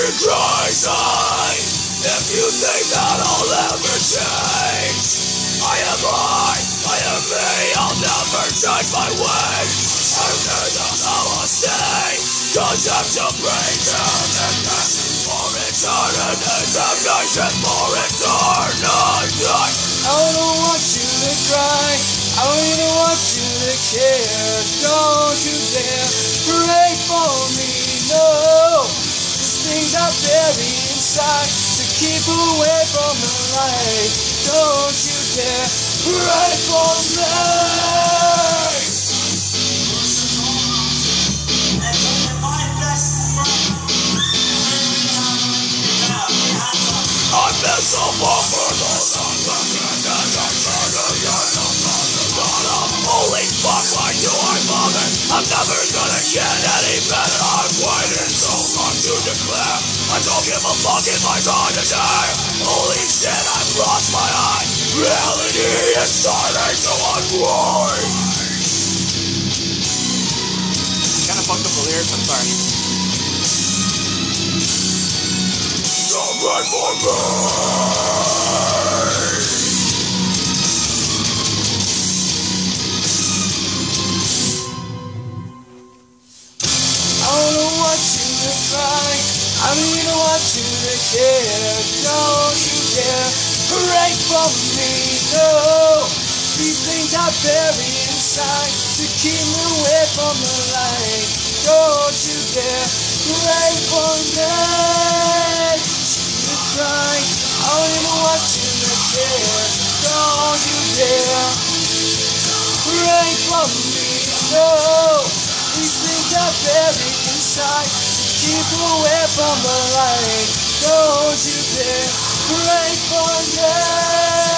crazy if you think that I'll ever change. I am me, I'll never change my ways. I need the namaste, cause I'm to bring damnation for eternity, damnation for eternity. I don't want you to cry, I don't even want you to care. Don't you dare pray for me, no. These things are buried inside to keep away from the light. Don't you dare pray for me. I miss a bumper, holy fuck, why do I bother? I'm never gonna get any better. I've waited so long to declare I don't give a fuck if I die today. Holy shit, I've lost my eye. Reality is starting to unwind. Kinda fucked up the lyrics, I'm sorry. Don't pray for me. I don't even want you to care. Don't you dare pray for me, no. These things are buried inside to keep me away from the light. Don't you dare pray for me. You cry, I don't even want you to care. Don't you dare pray for me, no. These things are buried inside. Keep away from the light. Don't you dare pray for me.